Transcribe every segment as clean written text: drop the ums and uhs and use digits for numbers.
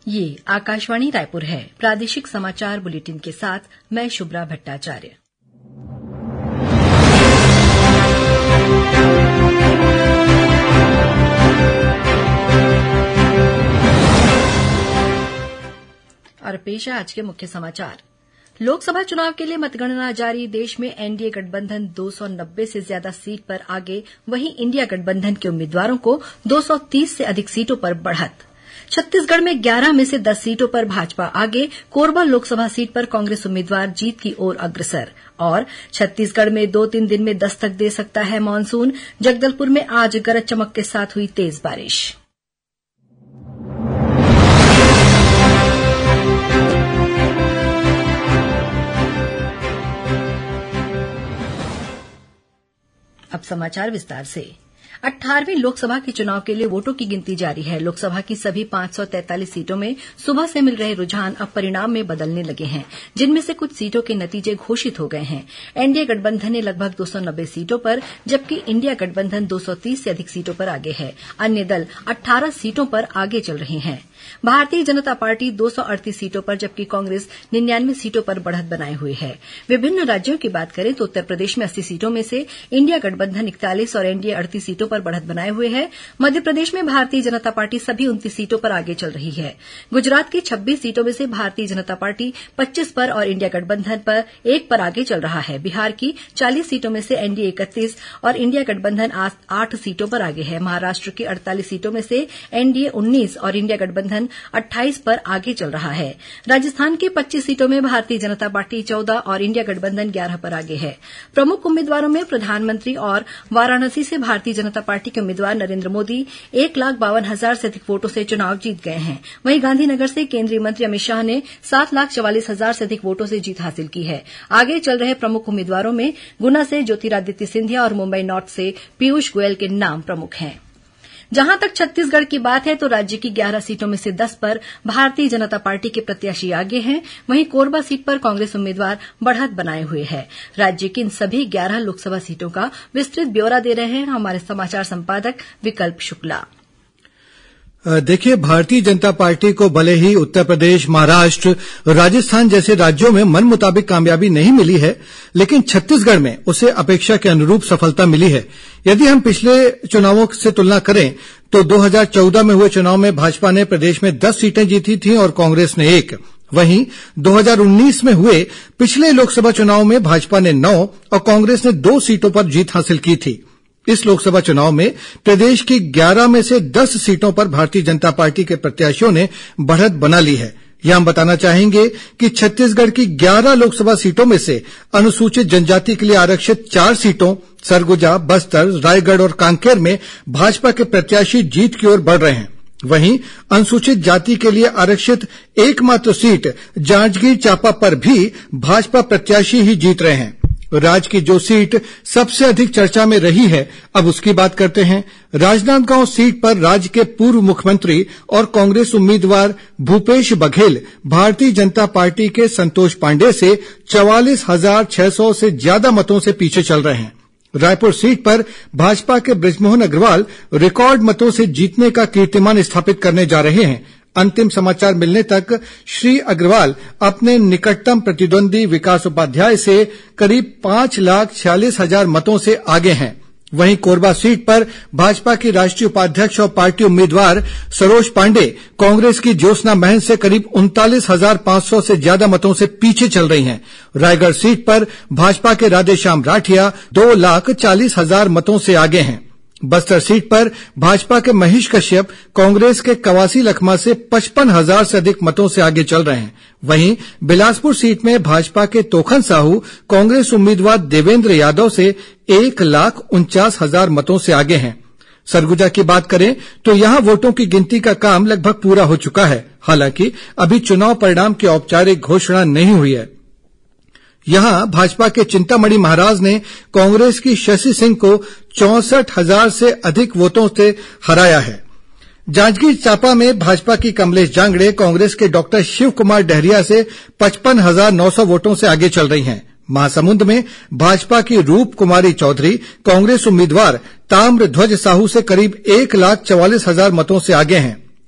ये आकाशवाणी रायपुर है। प्रादेशिक समाचार बुलेटिन के साथ मैं शुभ्रा भट्टाचार्य। और पेश है आज के मुख्य समाचार। लोकसभा चुनाव के लिए मतगणना जारी। देश में एनडीए गठबंधन 290 से ज्यादा सीट पर आगे, वहीं इंडिया गठबंधन के उम्मीदवारों को 230 से अधिक सीटों पर बढ़त। छत्तीसगढ़ में 11 में से 10 सीटों पर भाजपा आगे। कोरबा लोकसभा सीट पर कांग्रेस उम्मीदवार जीत की ओर अग्रसर। और छत्तीसगढ़ में 2-3 दिन में दस्तक दे सकता है मानसून। जगदलपुर में आज गरज चमक के साथ हुई तेज बारिश। अब समाचार विस्तार से। 18वीं लोकसभा के चुनाव के लिए वोटों की गिनती जारी है। लोकसभा की सभी 543 सीटों में सुबह से मिल रहे रुझान अब परिणाम में बदलने लगे हैं, जिनमें से कुछ सीटों के नतीजे घोषित हो गए हैं। एनडीए गठबंधन ने लगभग 290 सीटों पर, जबकि इंडिया गठबंधन 230 से अधिक सीटों पर आगे है। अन्य दल 18 सीटों पर आगे चल रहे हैं। भारतीय जनता पार्टी 238 सीटों पर, जबकि कांग्रेस 99 सीटों पर बढ़त बनाए हुए है। विभिन्न राज्यों की बात करें तो उत्तर प्रदेश में 80 सीटों में से इंडिया गठबंधन 41 और एनडीए 38 सीटों पर बढ़त बनाए हुए है। मध्य प्रदेश में भारतीय जनता पार्टी सभी 29 सीटों पर आगे चल रही है। गुजरात की 26 सीटों में से भारतीय जनता पार्टी 25 पर और इंडिया गठबंधन पर 1 पर आगे चल रहा है। बिहार की 40 सीटों में से एनडीए 31 और इंडिया गठबंधन 8 सीटों पर आगे है। महाराष्ट्र की 48 सीटों में से एनडीए 19 और इंडिया गठबंधन 28 पर आगे चल रहा है। राजस्थान की 25 सीटों में भारतीय जनता पार्टी 14 और इंडिया गठबंधन 11 पर आगे है। प्रमुख उम्मीदवारों में प्रधानमंत्री और वाराणसी से भारतीय जनता पार्टी के उम्मीदवार नरेंद्र मोदी 1,52,000 से अधिक वोटों से चुनाव जीत गए हैं। वहीं गांधीनगर से केंद्रीय मंत्री अमित शाह ने 7,44,000 से अधिक वोटों से जीत हासिल की है। आगे चल रहे प्रमुख उम्मीदवारों में गुना से ज्योतिरादित्य सिंधिया और मुंबई नॉर्थ से पीयूष गोयल के नाम प्रमुख हैं। जहां तक छत्तीसगढ़ की बात है तो राज्य की 11 सीटों में से 10 पर भारतीय जनता पार्टी के प्रत्याशी आगे हैं। वहीं कोरबा सीट पर कांग्रेस उम्मीदवार बढ़त बनाए हुए है। राज्य की इन सभी 11 लोकसभा सीटों का विस्तृत ब्यौरा दे रहे हैं हमारे समाचार संपादक विकल्प शुक्ला। देखिए, भारतीय जनता पार्टी को भले ही उत्तर प्रदेश, महाराष्ट्र, राजस्थान जैसे राज्यों में मन मुताबिक कामयाबी नहीं मिली है, लेकिन छत्तीसगढ़ में उसे अपेक्षा के अनुरूप सफलता मिली है। यदि हम पिछले चुनावों से तुलना करें तो 2014 में हुए चुनाव में भाजपा ने प्रदेश में 10 सीटें जीती थीं और कांग्रेस ने 1। वहीं 2019 में हुए पिछले लोकसभा चुनाव में भाजपा ने 9 और कांग्रेस ने 2 सीटों पर जीत हासिल की थी। इस लोकसभा चुनाव में प्रदेश की 11 में से 10 सीटों पर भारतीय जनता पार्टी के प्रत्याशियों ने बढ़त बना ली है। यह हम बताना चाहेंगे कि छत्तीसगढ़ की 11 लोकसभा सीटों में से अनुसूचित जनजाति के लिए आरक्षित 4 सीटों सरगुजा, बस्तर, रायगढ़ और कांकेर में भाजपा के प्रत्याशी जीत की ओर बढ़ रहे हैं। वहीं अनुसूचित जाति के लिए आरक्षित एकमात्र सीट जांजगीर चांपा पर भी भाजपा प्रत्याशी ही जीत रहे हैं। राज्य की जो सीट सबसे अधिक चर्चा में रही है, अब उसकी बात करते हैं। राजनांदगांव सीट पर राज्य के पूर्व मुख्यमंत्री और कांग्रेस उम्मीदवार भूपेश बघेल भारतीय जनता पार्टी के संतोष पांडे से 44,600 से ज्यादा मतों से पीछे चल रहे हैं। रायपुर सीट पर भाजपा के बृजमोहन अग्रवाल रिकॉर्ड मतों से जीतने का कीर्तिमान स्थापित करने जा रहे हैं। अंतिम समाचार मिलने तक श्री अग्रवाल अपने निकटतम प्रतिद्वंदी विकास उपाध्याय से करीब 5,46,000 मतों से आगे हैं। वहीं कोरबा सीट पर भाजपा की राष्ट्रीय उपाध्यक्ष और पार्टी उम्मीदवार सरोज पांडे कांग्रेस की ज्योत्सना महंत से करीब 39,500 से ज्यादा मतों से पीछे चल रही हैं। रायगढ़ सीट पर भाजपा के राधेश्याम राठिया 2,40,000 मतों से आगे हैं। बस्तर सीट पर भाजपा के महेश कश्यप कांग्रेस के कवासी लखमा से 55,000 से अधिक मतों से आगे चल रहे हैं। वहीं बिलासपुर सीट में भाजपा के तोखन साहू कांग्रेस उम्मीदवार देवेंद्र यादव से 1,49,000 मतों से आगे हैं। सरगुजा की बात करें तो यहां वोटों की गिनती का काम लगभग पूरा हो चुका है। हालांकि अभी चुनाव परिणाम की औपचारिक घोषणा नहीं हुई है। यहां भाजपा के चिंतामणि महाराज ने कांग्रेस की शशि सिंह को 64,000 से अधिक वोटों से हराया है। जांजगीर चांपा में भाजपा की कमलेश जांगड़े कांग्रेस के डॉक्टर शिव कुमार डहरिया से 55,900 वोटों से आगे चल रही हैं। महासमुंद में भाजपा की रूप कुमारी चौधरी कांग्रेस उम्मीदवार ताम्रध्वज साहू से करीब 1,44,000 मतों से आगे हैं।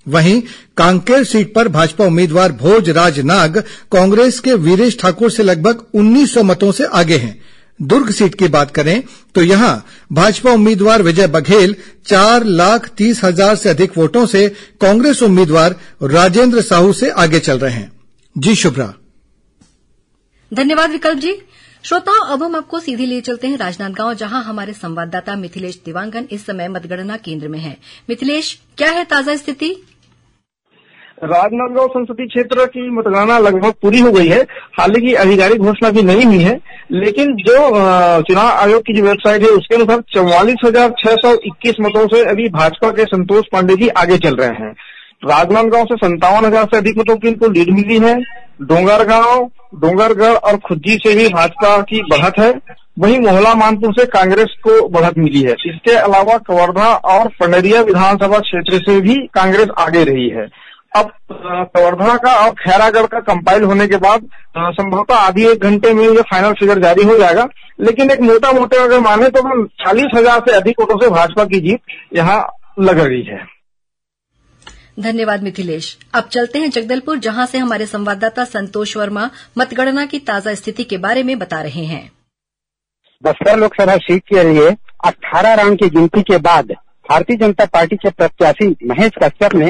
वहीं कांकेर सीट पर भाजपा उम्मीदवार भोजराज नाग कांग्रेस के वीरेश ठाकुर से लगभग 1900 मतों से आगे हैं। दुर्ग सीट की बात करें तो यहां भाजपा उम्मीदवार विजय बघेल 4,30,000 से अधिक वोटों से कांग्रेस उम्मीदवार राजेंद्र साहू से आगे चल रहे हैं। जी शुभ्रा। धन्यवाद विकल्प जी। श्रोताओं, अब हम आपको सीधे लिए चलते हैं राजनांदगांव, जहां हमारे संवाददाता मिथिलेश दिवांगन इस समय मतगणना केंद्र में हैं। मिथिलेश, क्या है ताजा स्थिति? राजनांदगांव संसदीय क्षेत्र की मतगणना लगभग पूरी हो गई है। हालांकि आधिकारिक घोषणा भी नहीं हुई है, लेकिन जो चुनाव आयोग की जो वेबसाइट है उसके अनुसार 44,621 मतों से अभी भाजपा के संतोष पांडे जी आगे चल रहे हैं। राजनांदगांव से 57,000 से अधिक मतों की इनको लीड मिली है। डोंगरगांव, डोंगरगढ़ और खुज्जी से भी भाजपा की बढ़त है। वहीं मोहला मानपुर से कांग्रेस को बढ़त मिली है। इसके अलावा कवर्धा और पंडरिया विधानसभा क्षेत्र से भी कांग्रेस आगे रही है। अब कवर्धा का और खैरागढ़ का कंपाइल होने के बाद संभवतः आधी एक घंटे में ये फाइनल फिगर जारी हो जाएगा, लेकिन एक मोटा मोटे अगर माने तो 40,000 से अधिक वोटों से भाजपा की जीत यहाँ लग रही है। धन्यवाद मिथिलेश। अब चलते हैं जगदलपुर, जहां से हमारे संवाददाता संतोष वर्मा मतगणना की ताजा स्थिति के बारे में बता रहे हैं। बस्तर लोकसभा सीट के लिए 18 राउंड की गिनती के बाद भारतीय जनता पार्टी के प्रत्याशी महेश कश्यप ने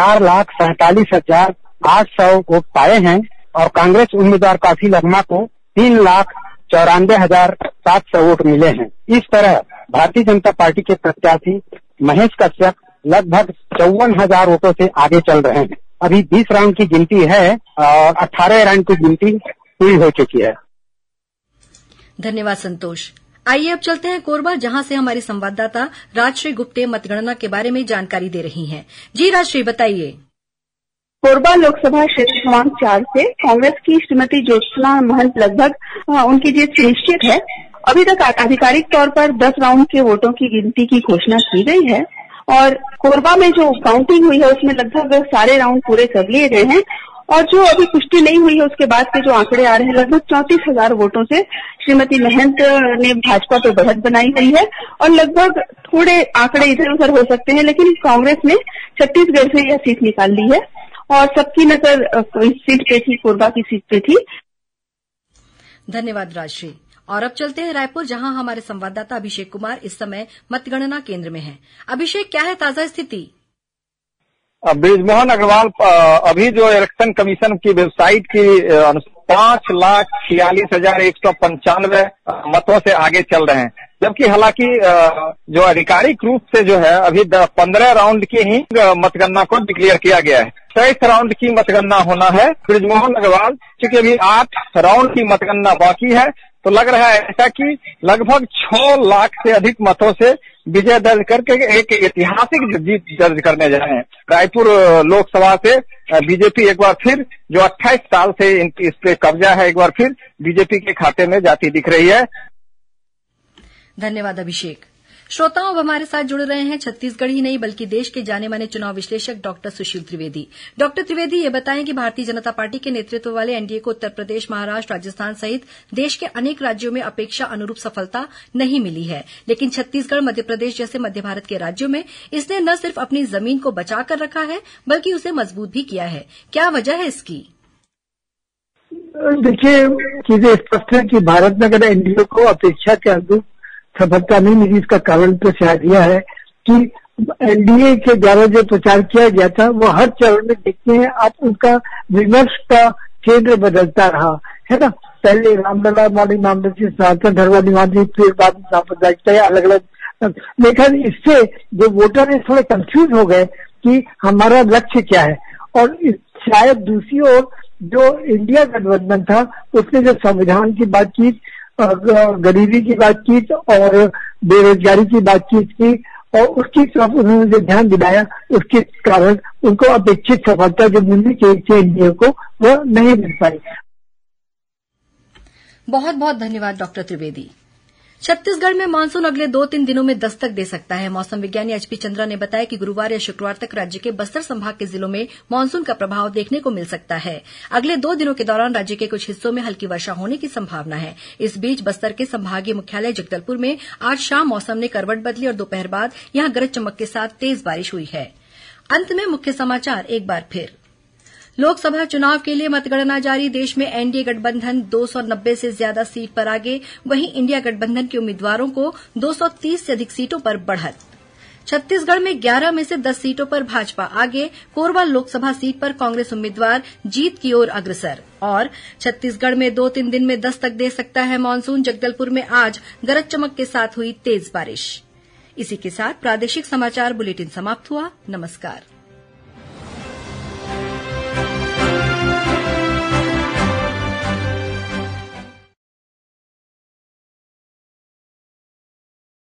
4,47,800 वोट पाए हैं और कांग्रेस उम्मीदवार काफी लखमा को 3,94,700 वोट मिले हैं। इस तरह भारतीय जनता पार्टी के प्रत्याशी महेश कश्यप लगभग 54,000 वोटों से आगे चल रहे हैं। अभी 20 राउंड की गिनती है और 18 राउंड की गिनती पूरी हो चुकी है। धन्यवाद संतोष। आइए अब चलते हैं कोरबा, जहां से हमारी संवाददाता राजश्री गुप्ते मतगणना के बारे में जानकारी दे रही हैं। जी राजश्री, बताइए। कोरबा लोकसभा क्षेत्र क्रमांक 4 से कांग्रेस की श्रीमती ज्योत्सना महंत लगभग उनकी जीत सुनिश्चित है। अभी तक आधिकारिक तौर पर 10 राउंड के वोटों की गिनती की घोषणा की गई है और कोरबा में जो काउंटिंग हुई है उसमें लगभग सारे राउंड पूरे कर लिए गए हैं और जो अभी पुष्टि नहीं हुई है उसके बाद के जो आंकड़े आ रहे हैं, लगभग 34,000 वोटों से श्रीमती महंत ने भाजपा पर बढ़त बनाई हुई है और लगभग थोड़े आंकड़े इधर उधर हो सकते हैं, लेकिन कांग्रेस ने छत्तीसगढ़ से यह सीट निकाल ली है और सबकी नजर इस सीट पे थी, कोरबा की सीट पे थी। धन्यवाद राजश्री। और अब चलते हैं रायपुर, जहां हमारे संवाददाता अभिषेक कुमार इस समय मतगणना केंद्र में हैं। अभिषेक, क्या है ताजा स्थिति? बृजमोहन अग्रवाल अभी जो इलेक्शन कमीशन की वेबसाइट की 5,46,195 मतों से आगे चल रहे हैं, जबकि हालांकि जो आधिकारिक रूप से जो है अभी 15 राउंड की ही मतगणना को डिक्लेयर किया गया है। 23 राउंड की मतगणना होना है। बृजमोहन अग्रवाल चूंकि अभी 8 राउंड की मतगणना बाकी है, तो लग रहा है ऐसा कि लगभग 6 लाख से अधिक मतों से विजय दर्ज करके एक ऐतिहासिक जीत दर्ज करने जा रहे हैं। रायपुर लोकसभा से बीजेपी एक बार फिर जो 28 साल से इस पे कब्जा है, एक बार फिर बीजेपी के खाते में जाती दिख रही है। धन्यवाद अभिषेक। श्रोताओं, अब हमारे साथ जुड़ रहे हैं छत्तीसगढ़ ही नहीं बल्कि देश के जाने माने चुनाव विश्लेषक डॉक्टर सुशील त्रिवेदी। डॉक्टर त्रिवेदी, ये बताएं कि भारतीय जनता पार्टी के नेतृत्व वाले एनडीए को उत्तर प्रदेश, महाराष्ट्र, राजस्थान सहित देश के अनेक राज्यों में अपेक्षा अनुरूप सफलता नहीं मिली है, लेकिन छत्तीसगढ़, मध्य प्रदेश जैसे मध्य भारत के राज्यों में इसने न सिर्फ अपनी जमीन को बचाकर रखा है बल्कि उसे मजबूत भी किया है। क्या वजह है इसकी? देखिए, चीजें स्पष्ट है कि भारत में अगर एनडीए को अपेक्षा के अनुरूप सफलता नहीं मिली, इसका कारण तो शायद यह है कि एनडीए के द्वारा जो प्रचार किया गया था वो हर चरण में देखते हैं आप, उनका विमर्श का केंद्र बदलता रहा है ना। पहले रामलला वाली मामले से सनातन धर्माधिमानी, फिर बाद में सांप्रदायिकता, अलग अलग, लेकिन इससे जो वोटर है थोड़े कंफ्यूज हो गए कि हमारा लक्ष्य क्या है। और शायद दूसरी ओर जो इंडिया गठबंधन था उसने जो संविधान की बातचीत, गरीबी की बातचीत और बेरोजगारी की बातचीत की और उसकी तरफ उन्होंने जो ध्यान दिलाया, उसके कारण उनको अपेक्षित सफलता जो मिलनी चाहिए एनडीए को वो नहीं मिल पाई। बहुत बहुत धन्यवाद डॉक्टर त्रिवेदी। छत्तीसगढ़ में मानसून अगले 2-3 दिनों में दस्तक दे सकता है। मौसम विज्ञानी एचपी चंद्रा ने बताया कि गुरुवार या शुक्रवार तक राज्य के बस्तर संभाग के जिलों में मानसून का प्रभाव देखने को मिल सकता है। अगले 2 दिनों के दौरान राज्य के कुछ हिस्सों में हल्की वर्षा होने की संभावना है। इस बीच बस्तर के संभागीय मुख्यालय जगदलपुर में आज शाम मौसम ने करवट बदली और दोपहर बाद यहां गरज चमक के साथ तेज बारिश हुई है। अंत में मुख्य समाचार एक बार फिर। लोकसभा चुनाव के लिए मतगणना जारी। देश में एनडीए गठबंधन 290 से ज्यादा सीट पर आगे, वहीं इंडिया गठबंधन के उम्मीदवारों को 230 से अधिक सीटों पर बढ़त। छत्तीसगढ़ में 11 में से 10 सीटों पर भाजपा आगे, कोरबा लोकसभा सीट पर कांग्रेस उम्मीदवार जीत की ओर अग्रसर। और छत्तीसगढ़ में 2-3 दिन में दस्तक दे सकता है मानसून। जगदलपुर में आज गरज चमक के साथ हुई तेज बारिश। इसी के साथ प्रादेशिक समाचार बुलेटिन समाप्त हुआ। नमस्कार।